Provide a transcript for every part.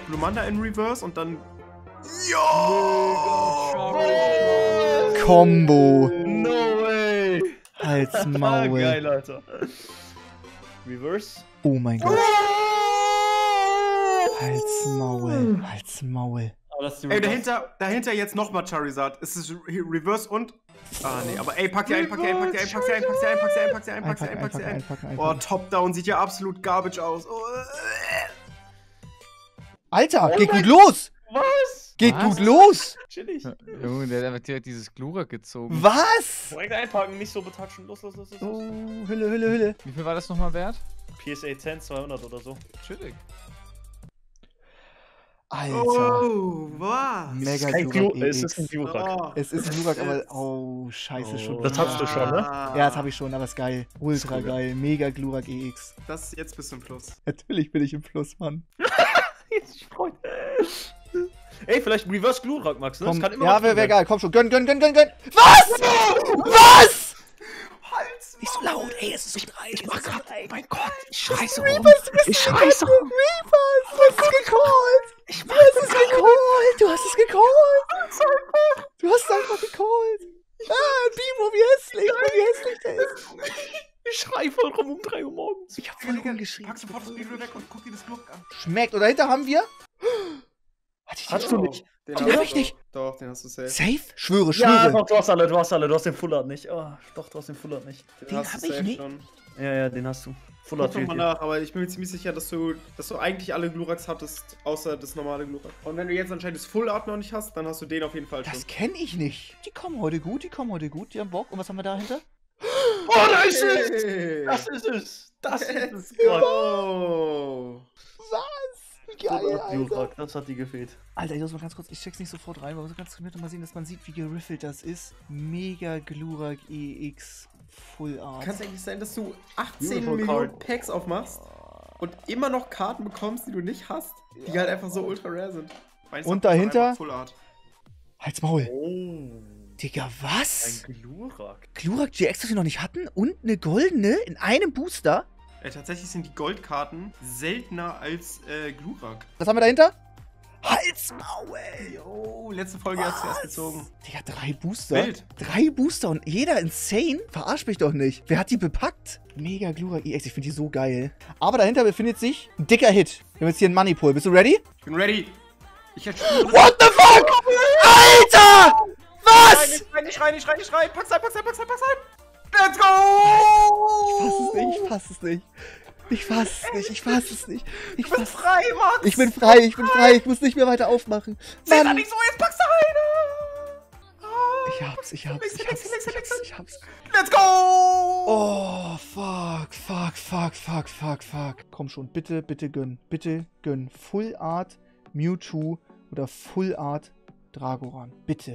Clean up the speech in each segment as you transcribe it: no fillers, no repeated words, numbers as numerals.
Glumanda in Reverse und dann... Combo. No way. Halt's Maul. Geil, Alter. Reverse. Oh mein Gott. Halt's Maul. Halt's Maul. Aber das ist die Ey, Reverse. dahinter jetzt nochmal Charizard. Es ist Reverse und... Ah, nee, aber ey, pack sie ein. Oh, Top-Down sieht ja absolut garbage aus. Oh. Alter, geht gut los. Was? Geht gut los. Chillig. Junge, der hat einfach direkt dieses Glurak gezogen. Was? Direkt einpacken, nicht so betatschen. Los. Oh, Hülle. Wie viel war das nochmal wert? PSA 10, 200 oder so. Chillig. Alter. Oh, was? Mega Kein Glurak Es ist ein EX. Glurak. Es ist ein Glurak, aber... Oh, scheiße, schon. Das hast du schon, ne? Ja, das habe ich schon, aber ist geil. Ultra geil. Mega Glurak EX. Das jetzt bist du im Plus. Natürlich bin ich im Plus, Mann. Ich freu. Ey, vielleicht Reverse Glurak, Max, ne? Komm, Das kann immer ja, noch wäre sein. geil. Komm schon. Gönn. Was? Was? Nicht so laut, ey, es ist so drei. Ich mach grad, oh mein Gott, ich scheiße rum. Ich scheiße rum. Reapers, du hast es gecallt. Du hast es gecallt. Du hast es einfach gecallt. Ah, Bimo, wie hässlich der ist. Ich schrei voll rum um 3 Uhr morgens. Ich hab voll rumgeschrien. Pack sofort das Video weg und guck dir das Glurak an. Schmeckt. Und dahinter haben wir... Hatte ich den Hast du auch? nicht? Den Den hast hab du ich nicht. Doch, den hast du safe. Safe? Schwöre. Ja, doch, du hast alle. Du hast den Full Art nicht. Oh, doch, du hast den Full Art nicht. Den hab hast du ich safe nicht. schon. Ja, den hast du. Full Guck Art doch fehlt mal dir. nach, aber ich bin mir ziemlich sicher, dass du eigentlich alle Gluraks hattest, außer das normale Glurak. Und wenn du jetzt anscheinend das Full Art noch nicht hast, dann hast du den auf jeden Fall schon. Das kenne ich nicht. Die kommen heute gut, die haben Bock. Und was haben wir dahinter? Oh, da ist es! Hey. Das ist es! Das ist es! Gott. Oh. Was? Wie Full geil, Art Alter. Glurak, das hat die gefehlt. Alter, ich muss mal ganz kurz, ich check's nicht sofort rein, aber so ganz trainiert und mal sehen, dass man sieht, wie geriffelt das ist. Mega Glurak EX Full Art. Kann es eigentlich sein, dass du 18 Beautiful Millionen card. Packs aufmachst und immer noch Karten bekommst, die du nicht hast, die halt einfach so ultra rare sind? Und dahinter? Full Art. Halt's Maul. Oh. Digga, was? Ein Glurak. Glurak GX, das wir noch nicht hatten? Und eine goldene in einem Booster? Tatsächlich sind die Goldkarten seltener als Glurak. Was haben wir dahinter? Halt's Maul! Jo, letzte Folge hast du erst gezogen. Digga, 3 Booster? Wild. 3 Booster und jeder insane? Verarsch mich doch nicht. Wer hat die bepackt? Mega Glurak EX, ich finde die so geil. Aber dahinter befindet sich ein dicker Hit. Wir haben jetzt hier einen Money Pool. Bist du ready? Ich bin ready. Ich hätte What the fuck? Alter! Was? Nicht rein. Pack's ein. Let's go! Ich fass es nicht. Ich fass es nicht. Du bist frei, Max! Ich bin frei. Ich muss nicht mehr weiter aufmachen. Seh Mann. nicht so, jetzt packst du rein! Ich hab's. Let's go! Oh, fuck. Komm schon, bitte gönn. Bitte gönn. Full Art Mewtwo oder Full Art Dragoran. Bitte.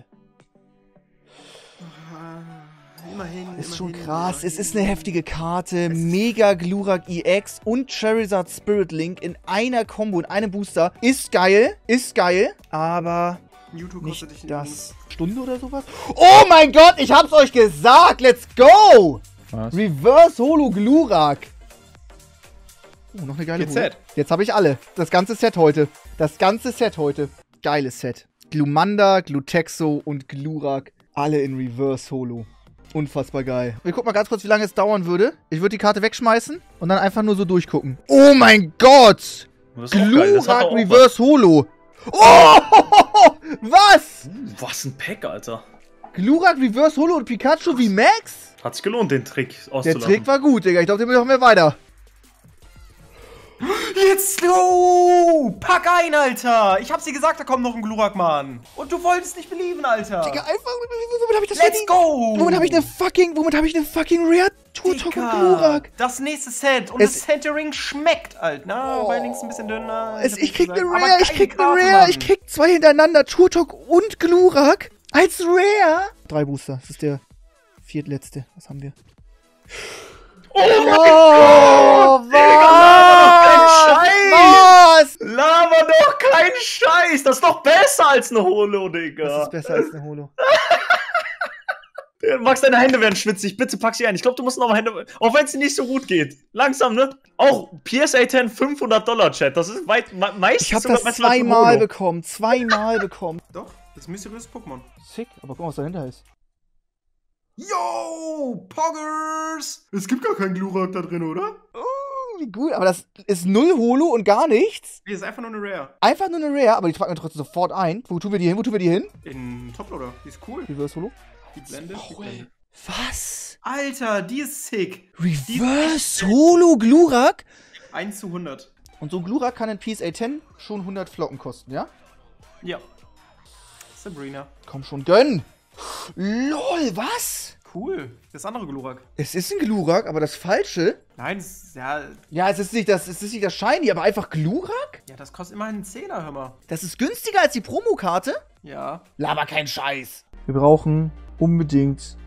Immerhin. Ist schon krass. Es ist eine heftige Karte. Mega Glurak EX und Charizard Spirit Link in einer Combo, in einem Booster. Ist geil. Aber Mewtwo nicht kostet dich das. Stunde oder sowas? Oh mein Gott, ich hab's euch gesagt. Let's go. Was? Reverse Holo Glurak. Oh, noch eine geile Holo. Jetzt habe ich alle. Das ganze Set heute. Geiles Set. Glumanda, Glutexo und Glurak. Alle in Reverse Holo. Unfassbar geil. Wir gucken mal ganz kurz, wie lange es dauern würde. Ich würde die Karte wegschmeißen und dann einfach nur so durchgucken. Oh mein Gott! Das ist auch geil, das hat Glurak doch auch Reverse Holo. Oh! Was? Was ein Pack, Alter. Glurak Reverse Holo und Pikachu wie Max? Hat sich gelohnt, den Trick Der auszulachen. Trick war gut, Digga. Ich glaube, den machen wir weiter. Let's go! Pack ein, Alter! Ich hab's dir gesagt, da kommt noch ein Glurak, Mann. Und du wolltest nicht belieben, Alter. Digga, einfach. Womit hab ich das Let's verdient? go! Womit habe ich eine fucking Rare Turtok und Glurak? Das nächste Set. Und Es- das Centering schmeckt, Alter. Na, Oh. weil links ein bisschen dünner. Ich krieg eine Aber Rare, geile ich krieg eine Karte, Rare, Mann. ich krieg 2 hintereinander, Turtok und Glurak als Rare. 3 Booster, das ist der viertletzte. Was haben wir? Oh mein Oh, was? Laber doch keinen Scheiß! Das ist doch besser als eine Holo, Digga! Das ist besser als eine Holo. Max, deine Hände werden schwitzig. Bitte pack sie ein. Ich glaube, du musst noch mal Hände... Auch wenn es dir nicht so gut geht. Langsam, ne? Auch PSA 10 $500, Chat. Das ist weit... meistens. Ich habe das zweimal bekommen. Zweimal bekommen. Doch, das ist ein mysteriöses Pokémon. Sick, aber guck mal, was dahinter ist. Yo, Poggers! Es gibt gar keinen Glurak da drin, oder? Wie gut, aber das ist null Holo und gar nichts. Nee, ist einfach nur eine Rare. Einfach nur eine Rare, aber die tragen wir trotzdem sofort ein. Wo tun wir die hin? Wo tun wir die hin? In Toploader. Die ist cool. Reverse Holo. Die Blende. Die Blende. Was? Alter, die ist sick. Reverse Holo Glurak? 1:100. Und so ein Glurak kann in PSA 10 schon 100 Flocken kosten, ja? Ja. Sabrina. Komm schon, gönn! LOL, was? Cool. Das andere Glurak. Es ist ein Glurak, aber das Falsche? Nein, das ist, ja... Ja, es ist nicht das Shiny, aber einfach Glurak? Ja, das kostet immerhin einen 10er, hör mal. Das ist günstiger als die Promokarte? Ja. Laber kein Scheiß. Wir brauchen unbedingt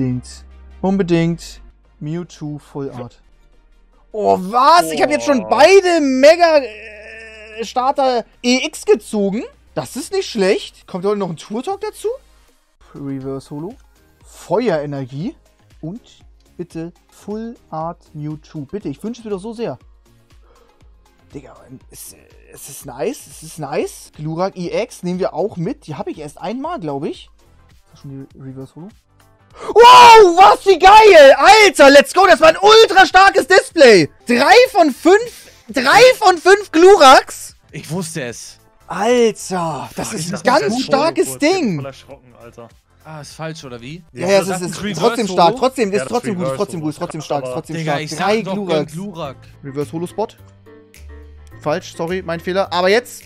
Mewtwo Full Art. Oh, was? Ich habe jetzt schon beide Mega Starter EX gezogen. Das ist nicht schlecht. Kommt heute noch ein Turtok dazu? Reverse Holo. Feuerenergie. Und bitte Full Art Mewtwo. Bitte, ich wünsche es mir doch so sehr. Digga, es ist nice. Es ist nice. Glurak EX nehmen wir auch mit. Die habe ich erst einmal, glaube ich. Ist das schon die Reverse Holo? Wow, was wie geil! Alter, let's go, das war ein ultra starkes Display. 3 von 5 Gluraks. Ich wusste es. Alter, das ist ein ganz starkes Ding. Voll erschrocken, Alter. Ah, ist falsch, oder wie? Ja, es ist trotzdem stark. Trotzdem, ist trotzdem gut, ist trotzdem stark, ist trotzdem Digga, stark. ich 3 sag doch Gluraks. Glurak. Reverse Holo Spot. Falsch, sorry, mein Fehler. Aber jetzt.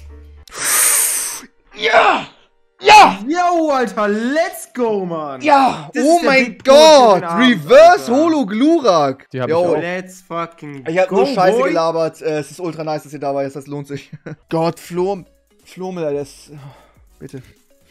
Ja! Ja! Yo, Alter, let's go, Mann. Ja! Das Oh ist der mein Big Push in Gott! den Abend, Reverse Alter. Holo Glurak! Die hab ich Yo, auch. Let's fucking ich hab go, nur Scheiße boy. gelabert. Es ist ultra nice, dass ihr dabei ist. Das lohnt sich. Gott, Flomel, das. Bitte.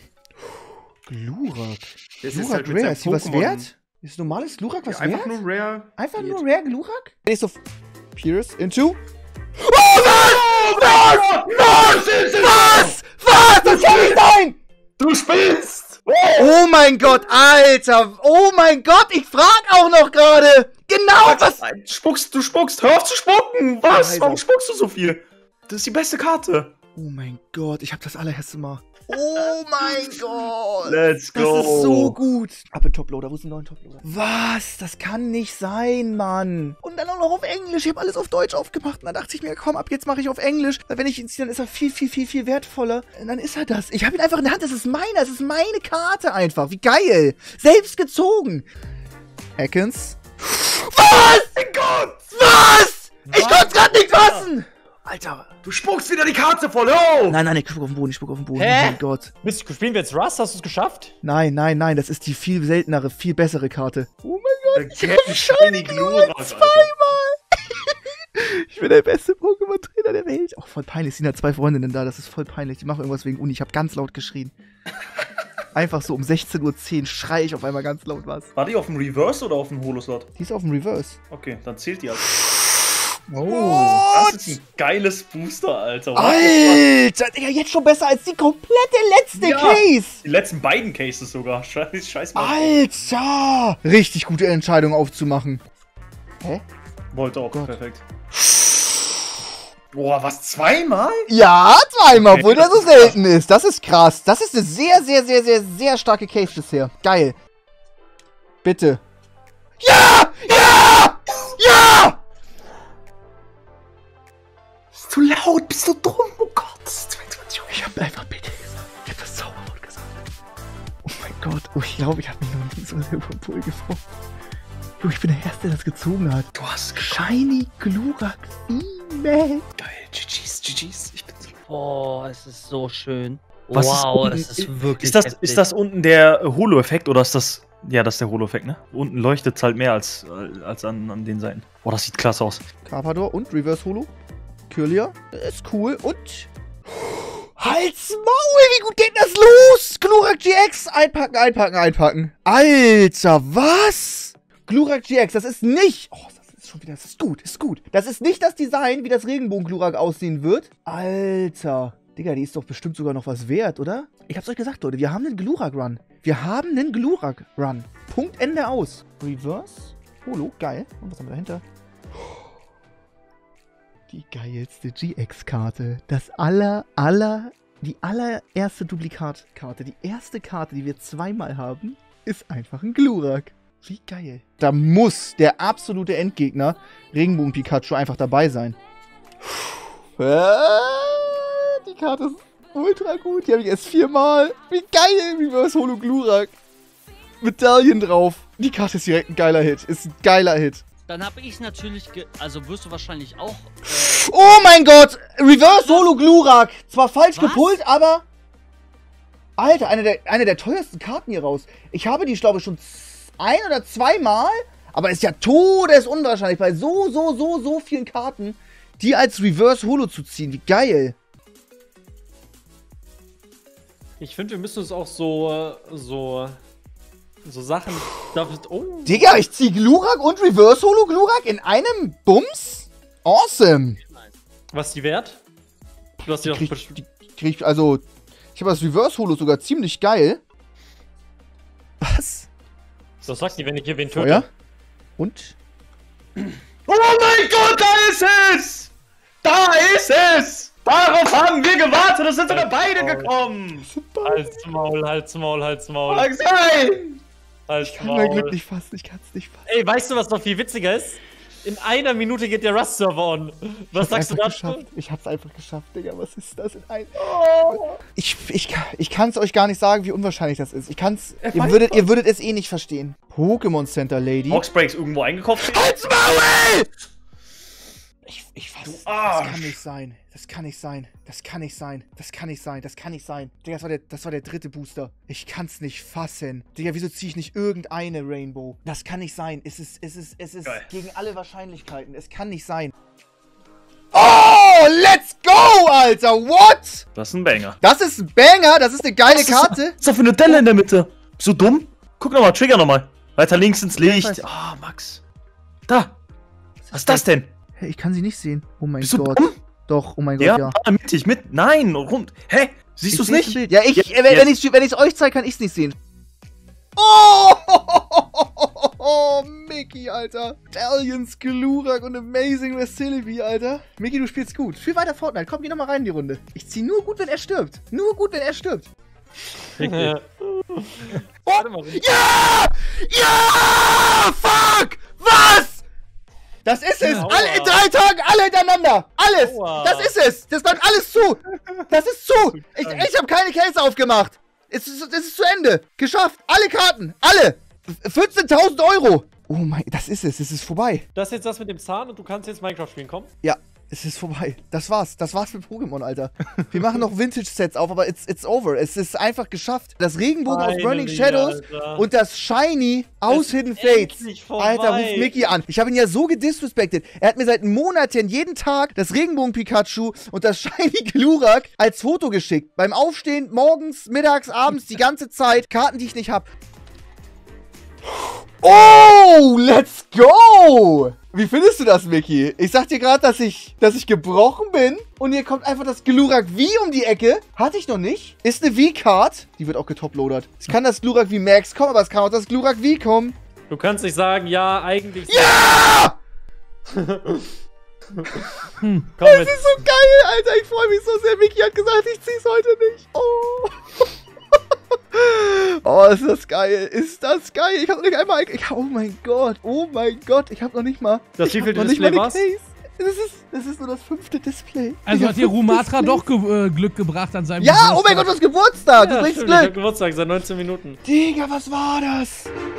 Glurak. Das ist Glurak halt mit Rare. seinem Ist hier was Pokémon. wert? Ist normales Glurak was Ja, einfach wert? nur Rare. Einfach nur Geht. Rare Glurak? Ich so. Pierce into. Oh nein! Was? Das kann nicht sein! Du spielst! Oh mein Gott, Alter! Oh mein Gott, ich frag auch noch gerade! Genau, was? Du spuckst! Hör auf zu spucken! Was? Leise. Warum spuckst du so viel? Das ist die beste Karte. Oh mein Gott, ich hab das allererste Mal. Oh mein Gott! Let's go! Das ist so gut. Ab in Toploader, wo ist ein neuer Toploader? Was? Das kann nicht sein, Mann. Und dann auch noch auf Englisch. Ich habe alles auf Deutsch aufgemacht. Und dann dachte ich mir, komm, ab jetzt mache ich auf Englisch. Weil wenn ich ihn ziehe, dann ist er viel wertvoller. Und dann ist er das. Ich habe ihn einfach in der Hand. Das ist meiner. Das ist meine Karte einfach. Wie geil. Selbst gezogen. Hackens. Was? Mein Gott! Was? Ich konnte es gerade nicht fassen. Alter. Du spuckst wieder die Karte voll! Oh! Nein, ich spuck auf den Boden. Oh Hä? mein Gott. Spielen wir jetzt Rust? Hast du es geschafft? Nein, das ist die viel seltenere, viel bessere Karte. Oh mein Gott, Shiny Glurak, Alter. ich bin der beste Pokémon-Trainer der Welt. Oh, voll peinlich, es sind ja 2 Freundinnen da, das ist voll peinlich. Die machen irgendwas wegen Uni, ich habe ganz laut geschrien. Einfach so um 16:10 Uhr schreie ich auf einmal ganz laut was. War die auf dem Reverse oder auf dem Holo-Slot? Die ist auf dem Reverse. Okay, dann zählt die halt. Oh. Das ist ein geiles Booster, Alter. Alter, Digga, jetzt schon besser als die komplette letzte Ja. Case. Die letzten beiden Cases sogar. Scheiß mal. Alter. Richtig gute Entscheidung aufzumachen. Hä? Wollte auch, Gott. perfekt. Boah, was, zweimal? Ja, zweimal, Okay, obwohl das das so ist selten ist. Das ist krass. Das ist eine sehr starke Case bisher. Geil. Bitte. Ja! Ist zu laut, bist du dumm? Oh Gott, das ist 22 Uhr. Ich hab einfach bitte gesagt. Ich hab das Zauberwort gesagt. Oh mein Gott. Oh, ich glaube, ich habe mich noch nie so sehr über den Pool gefreut. Jo, ich bin der Erste, der das gezogen hat. Du hast Shiny Glurak Female. geil. GG's. Ich bin so. Oh, es ist so schön. Was ist Wow, unten- es ist wirklich Ist heftig. das unten der Holo-Effekt oder ist das. Ja, das ist der Holo-Effekt, ne? Unten leuchtet es halt mehr als an den Seiten. Boah, das sieht klasse aus. Carpador und Reverse Holo. Kirlia. Ist cool. Und. Halt's Maul, wie gut geht das los? Glurak GX. Einpacken. Alter, was? Glurak GX, das ist nicht. Oh, das ist schon wieder. Das ist gut. Das ist nicht das Design, wie das Regenbogen-Glurak aussehen wird. Alter. Digga, die ist doch bestimmt sogar noch was wert, oder? Ich hab's euch gesagt, Leute, wir haben einen Glurak-Run. Wir haben einen Glurak-Run. Punkt, Ende, aus. Reverse. Holo, geil. Und was haben wir dahinter? Die geilste GX-Karte. Die allererste Duplikatkarte. Die erste Karte, die wir zweimal haben, ist einfach ein Glurak. Wie geil. Da muss der absolute Endgegner Regenbogen-Pikachu einfach dabei sein. Die Karte ist ultra gut. Die habe ich erst 4-mal. Wie geil. Reverse Holo Glurak. Medaillen drauf. Die Karte ist direkt ein geiler Hit. Ist ein geiler Hit. Dann habe ich natürlich, also wirst du wahrscheinlich auch. Oh mein Gott! Reverse Holo Glurak! Zwar falsch gepullt, aber. Alter, eine der teuersten Karten hier raus. Ich habe die, glaube ich, schon 1 oder 2-mal. Aber ist ja todesunwahrscheinlich bei so vielen Karten, die als Reverse Holo zu ziehen. Wie geil. Ich finde, wir müssen uns auch so Sachen. Oh. Digga, ich zieh Glurak und Reverse Holo Glurak in einem Bums? Awesome. Was ist die wert? Du hast die doch ich habe das Reverse Holo sogar ziemlich geil. Was? Was sagt die, wenn ich hier wen töte? Feuer? Und? Oh mein Gott, da ist es! Da ist es! Darauf haben wir gewartet, es sind sogar beide gekommen! Halt's Maul, halt's Maul, halt's Maul. Mag sein! Halt's Ich kann mein Glück nicht fassen, ich kann's nicht fassen. Ey, weißt du, was noch viel witziger ist? In einer Minute geht der Rust-Server on. Was sagst du dazu? Ich hab's einfach geschafft, Digga. Was ist das in ein... Ich kann's euch gar nicht sagen, wie unwahrscheinlich das ist. Ihr würdet es eh nicht verstehen. Pokémon Center Lady. Boxbreaks irgendwo eingekauft? Halt's Maul! Ich fass, das kann nicht sein. Das kann nicht sein. Das kann nicht sein. Das kann nicht sein. Das kann nicht sein. Digga, das war der dritte Booster. Ich kann's nicht fassen. Digga, wieso ziehe ich nicht irgendeine Rainbow? Das kann nicht sein. Es ist Geil. gegen alle Wahrscheinlichkeiten. Es kann nicht sein. Oh, let's go, Alter. What? Das ist ein Banger. Das ist ein Banger. Das ist eine geile Karte. Was ist das für eine Delle in der Mitte? Bist du dumm? Guck nochmal, Trigger nochmal. Weiter links ins Licht. Ah, Max. Da. Was ist das denn? Hey, ich kann sie nicht sehen. Oh mein Bist du Gott. dumm? Doch, oh mein Gott, Ja, ja. mittig, mit. Nein, rund. Hä? Siehst du es nicht? Ja, wenn ich es euch zeige, kann ich es nicht sehen. Oh, Mickey, Alter. Stallions, Glurak und Amazing Resility, Alter. Mickey, du spielst gut. Spiel weiter Fortnite. Komm, geh nochmal rein in die Runde. Ich zieh nur gut, wenn er stirbt. Nur gut, wenn er stirbt. Ja! Ja! Fuck! Was? Das ist es! Aua. Alle in 3 Tagen, alle hintereinander! Alles! Aua. Das ist es! Das läuft alles zu! Das ist zu! Ich habe keine Case aufgemacht! Es ist zu Ende! Geschafft! Alle Karten! Alle! 14.000 Euro! Oh mein, das ist es! Es ist vorbei! Das ist jetzt das mit dem Zahn und du kannst jetzt Minecraft spielen, komm. Ja, es ist vorbei. Das war's. Das war's mit Pokémon, Alter. Wir machen noch Vintage-Sets auf, aber it's over. Es ist einfach geschafft. Das Regenbogen aus Burning Shadows Alter. und das Shiny aus Hidden Fates. Alter, ruft Mickey an. Ich habe ihn ja so gedisrespected. Er hat mir seit Monaten jeden Tag das Regenbogen-Pikachu und das Shiny Glurak als Foto geschickt. Beim Aufstehen, morgens, mittags, abends, die ganze Zeit. Karten, die ich nicht habe. Oh, let's go! Wie findest du das, Mickey? Ich sag dir gerade, dass ich gebrochen bin und hier kommt einfach das Glurak V um die Ecke. Hatte ich noch nicht. Ist eine V-Card. Die wird auch getoploadert. Es kann das Glurak V Max kommen, aber es kann auch das Glurak V kommen. Du kannst nicht sagen, ja, eigentlich. Ja! Komm Das mit. ist so geil, Alter. Ich freue mich so sehr. Mickey hat gesagt, ich zieh's heute nicht. Oh. Oh, ist das geil. Ist das geil. Ich hab noch nicht einmal... Oh mein Gott. Oh mein Gott. Ich hab noch nicht mal... Das wievielte Display war's? Das ist nur das 5. Display. Also hat dir Rumatra doch Glück gebracht an seinem Ja, oh mein Gott, du hast Geburtstag. Du Ja, bringst stimmt, ich hab Glück. Geburtstag seit 19 Minuten. Digga, was war das?